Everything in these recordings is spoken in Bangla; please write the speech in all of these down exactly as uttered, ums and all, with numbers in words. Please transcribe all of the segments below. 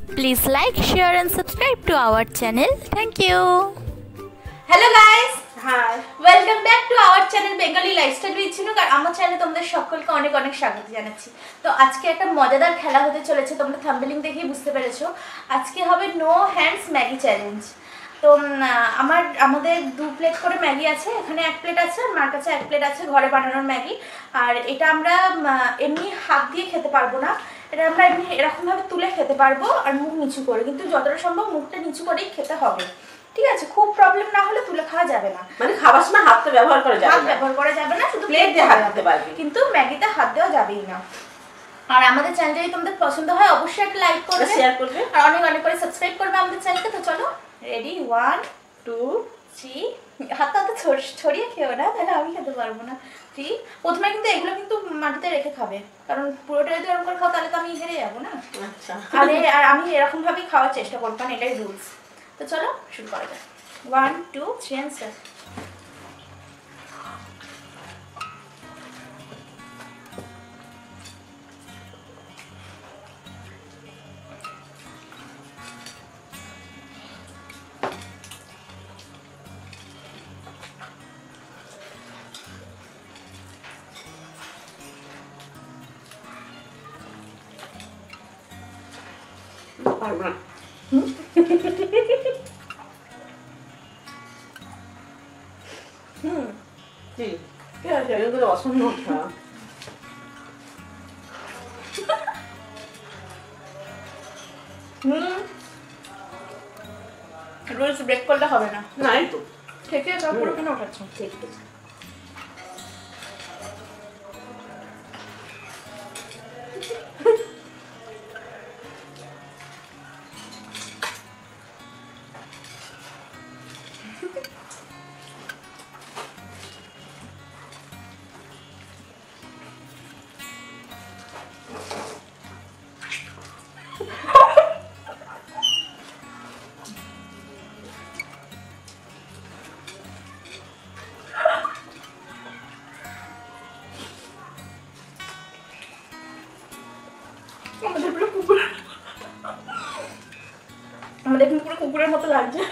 Please like, share and subscribe to our channel. Thank you. Hello guys. Hi. Welcome back to our channel Bengali Lifestyle with Chinuk আর আমার চ্যানেলে তোমাদের সকলকে অনেক অনেক স্বাগত জানাচ্ছি। তো আজকে একটা মজাদার খেলা হতে চলেছে, তোমরা থাম্বনেলিং দেখেই বুঝতে পেরেছো। আজকে হবে নো হ্যান্ডস ম্যাগি চ্যালেঞ্জ। তো আমার আমাদের দু প্লেট করে ম্যাগি আছে, এখানে এক প্লেট আছে, আর মার কাছে এক প্লেট আছে ঘরে বানানোর ম্যাগি। আর এটা আমরা এমনি হাত দিয়ে খেতে পারবো না, এটা আমরা এমনি এরকমভাবে তুলে খেতে পারবো আর মুখ নিচু করে, কিন্তু যতটা সম্ভব মুখটা নিচু করেই খেতে হবে, ঠিক আছে? খুব প্রবলেম না হলে তুলে খাওয়া যাবে না, মানে খাবার সময় হাতটা ব্যবহার করা যাবে হাত না, ব্যবহার করা যাবে না, শুধু প্লেট দিয়ে হাত দিতে পারবে, কিন্তু ম্যাগিতে হাত দেওয়া যাবেই না। আর আমাদের চ্যানেল যদি তোমাদের পছন্দ হয় অবশ্যই একটা লাইক করবে, শেয়ার করবে আর অনেক অনেক করে সাবস্ক্রাইব করবে আমাদের চ্যানেলকে। তো চলো রেডি, ওয়ান টু থ্রি। হাতটা হাতে ছড়িয়ে খেও না, তাহলে আমি খেতে পারবো না। থ্রি। প্রথমে কিন্তু এগুলো কিন্তু মাটিতে রেখে খাবে, কারণ পুরোটা যদি এরকম করে খাও তাহলে তো আমি হেরে যাবো না। আচ্ছা, আরে আর আমি এরকম ভাবেই খাওয়ার চেষ্টা করবো, কারণ এটাই রুলস। তো চলো শুরু করা যাক। One two three and start. পারবো না। হুম কি এগুলো অসম্ভব খাওয়া। হুম রুলস ব্রেক করলে হবে না। না এই তো ঠিক আছে, পুরো কেন ওঠাচ্ছ? ঠিক আছে। আমাদের পুরো কুকুর আমাদের কিন্তু পুরো কুকুরের মতো লাগছে।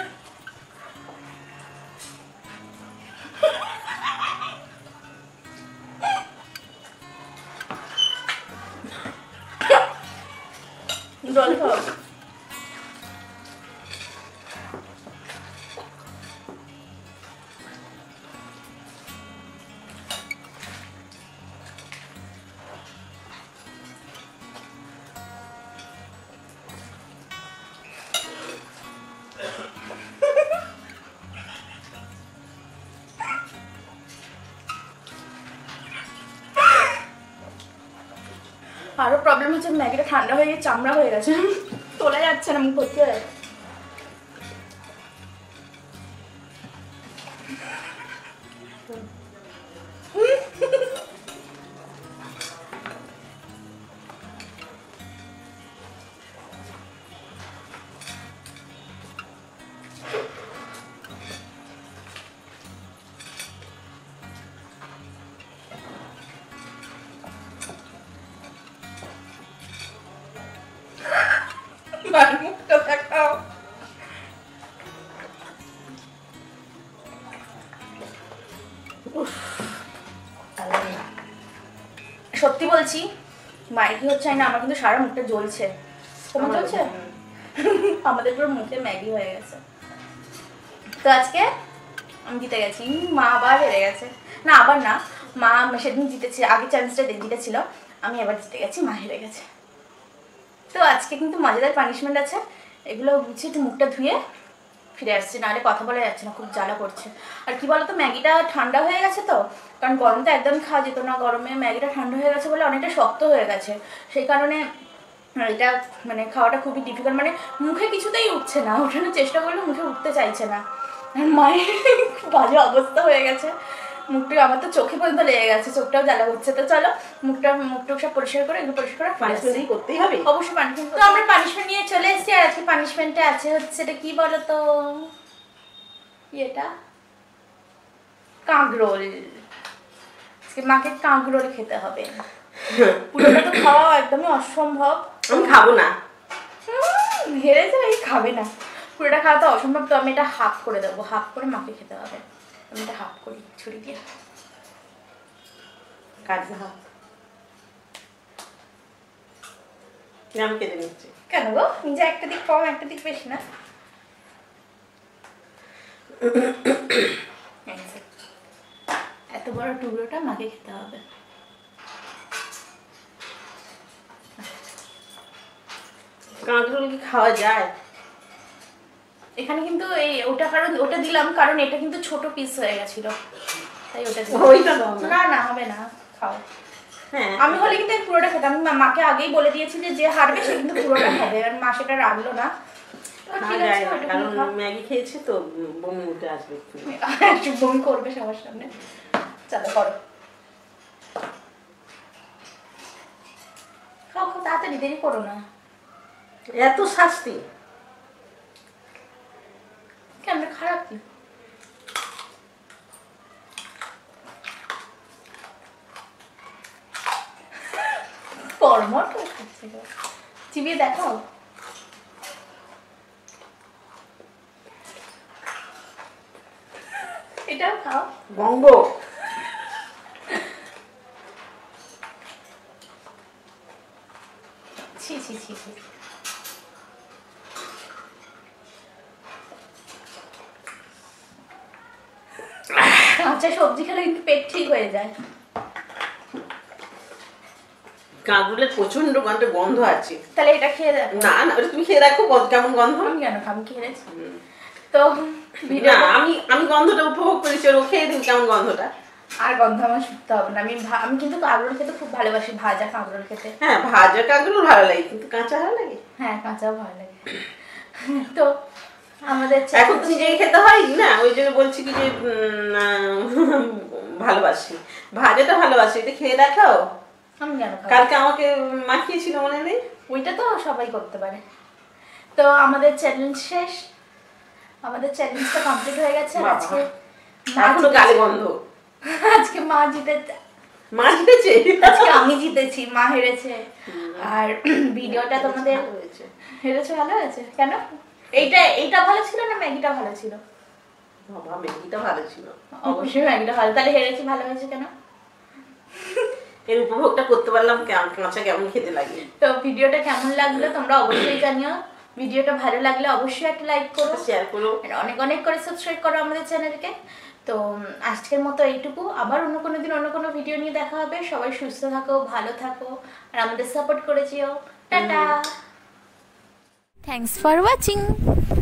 জল খাও। আরো প্রবলেম হচ্ছে ম্যাগিটা ঠান্ডা হয়ে গিয়ে চামড়া হয়ে গেছে, তোলা যাচ্ছে না, মুখ ভর্তি হয়ে গেছে। মুখটা দেখাও। সত্যি বলছি মায়ের কি হচ্ছে না, আমার কিন্তু সারা মুখটা জ্বলছে। তোমার জ্বলছে? আমাদের পুরো মুখে ম্যাগি হয়ে গেছে। তো আজকে আমি জিতে গেছি, মা আবার হেরে গেছে। না আবার না, মা সেদিন জিতেছে, আগে চ্যালেঞ্জটা জিতেছিল, আমি এবার জিতে গেছি, মা হেরে গেছে। তো আজকে কিন্তু মজাদার পানিশমেন্ট আছে, এগুলো বুঝছি একটু মুখটা ধুয়ে ফিরে আসছে, নাহলে কথা বলা যাচ্ছে না, খুব জ্বালা করছে। আর কি বলতো, ম্যাগিটা ঠান্ডা হয়ে গেছে তো, কারণ গরম তো একদম খাওয়া যেত না, গরমে ম্যাগিটা ঠান্ডা হয়ে গেছে বলে অনেকটা শক্ত হয়ে গেছে, সেই কারণে এটা মানে খাওয়াটা খুবই ডিফিকাল্ট, মানে মুখে কিছুতেই উঠছে না, ওঠানোর চেষ্টা করলে মুখে উঠতে চাইছে না। মায়ের খুব বাজে অবস্থা হয়ে গেছে, মুখটা আমার তো চোখে পর্যন্ত লেগে গেছে, চোখটাও জ্বালা হচ্ছে। তো চলো মুখটা মুখটা সব পরিষ্কার করে এগুলো পরিষ্কার করে পানিশমেন্ট করতেই হবে, অবশ্যই পানিশমেন্ট। তো আমরা পানিশমেন্ট নিয়ে চলে এসেছি, আর আজকে পানিশমেন্টে আছে হচ্ছে এটা কি বলো তো, এটা কাঁকরোল। আজকে মাকে কাঁকরোল খেতে হবে, পুরোটা তো খাওয়া একদমই অসম্ভব। আমি খাবো না। হেরেছে এই খাবে না, পুরোটা খাওয়া তো অসম্ভব। তো আমি এটা হাফ করে দেবো, হাফ করে মাকে খেতে হবে। আমি এটা হাফ করি ছুরি দিয়ে। কাটতে হাত আমি কেটে নিচ্ছি। কেন গো, নিজে একটা দিক কম একটা দিক বেশি না? এত বড় টুকরোটা মাকে খেতে হবে। কাঁকরোল কি খাওয়া যায়? এখানে কিন্তু এই ওটা কারণ ওটা দিলাম কারণ এটা কিন্তু ছোট পিস হয়ে গেছিল, তাই ওটা দিলাম। ওইটা দাও না। না না হবে না, খাও। হ্যাঁ আমি হলে কিন্তু আমি পুরোটা খেতাম। আমি মা- মাকে আগেই বলে দিয়েছি যে যে হারবে সে কিন্তু পুরোটা খাবে, আর মা সেটা রাখলো না। তো খাওয়া ঠিক যায় আছে, না, ওইটুকুনি কারণ খাও। ম্যাগি খেয়েছি তো বমি উঠে আসবে একটু। একটু বমি করবে সবার সামনে। চলো করো, খাও খাও তাড়াতাড়ি, দেরি করো না। এত শাস্তি কেন, খারাপ কি? কর্মর করে খাচ্ছে গো। চিবিয়ে দেখাও। এটাও খাও। বঙ্গ ছি ছি ছি ছি। কাঁচা সবজি খেলে কিন্তু পেট ঠিক হয়ে যায়। কাঁকরোলের প্রচন্ড গন্ধ গন্ধ আছে। তাহলে এটা খেয়ে দেখো। না না ওটা তুমি খেয়ে দেখো গন্ধ- কেমন গন্ধ। আমি কেন খাবো, খেয়েছি তো না ভিডিও। আমি আমি গন্ধটা উপভোগ করেছি, আর ও খেয়ে দিন কেমন গন্ধটা। আর গন্ধ আমার শুনতে হবে না। আমি ভা- আমি কিন্তু কাঁকরোল খেতে খুব ভালোবাসি, ভাজা কাঁকরোল খেতে। হ্যাঁ ভাজা কাঁকরোল ভালো লাগে, কিন্তু কাঁচা ভালো লাগে। হ্যাঁ কাঁচাও ভালো লাগে। তো আমাদের এখন channel- তো নিজেই খেতে হয় না, ওই জন্য বলছি কি যে উম, আহ, ভালোবাসি ভাজাটা ভালোবাসি। এটা খেয়ে দেখাও। আমি কেন খাবো? কালকে আমাকে মাখিয়েছিল মনে নেই? ওইটা তো সবাই করতে পারে। তো আমাদের চ্যালেঞ্জ শেষ, আমাদের চ্যালেঞ্জটা কমপ্লিট হয়ে গেছে। আর বাবা। আজকে মা এখনো জিতেছে। গালে গন্ধ। আজকে মা জিতেছে, মা জিতেছে। আজকে আমি জিতেছি, মা হেরেছে। আর ভিডিওটা তোমাদের ভালো হয়েছে। হেরেছে, ভালো হয়েছে কেন? এইটা এইটা ভালো ছিল না ম্যাগিটা ভালো ছিল? বাবা ম্যাগিটা ভালো ছিল। অবশ্যই ম্যাগিটা ভালো। তাহলে হেরেছি, ভালো হয়েছে কেন? এর উপভোগটা করতে পারলাম কেমন কাঁচা কেমন খেতে লাগে। তো ভিডিওটা কেমন লাগলো তোমরা অবশ্যই জানিও। ভিডিওটা ভালো লাগলে অবশ্যই একটা লাইক করো, শেয়ার করো, আর অনেক অনেক করে সাবস্ক্রাইব করো আমাদের চ্যানেলকে। তো উম, আজকের মতো এইটুকু। আবার অন্য কোনো দিন অন্য কোনো ভিডিও নিয়ে দেখা হবে। সবাই সুস্থ থাকো, ভালো থাকো, আর আমাদের সাপোর্ট করে যেও। টাটা। Thanks for watching.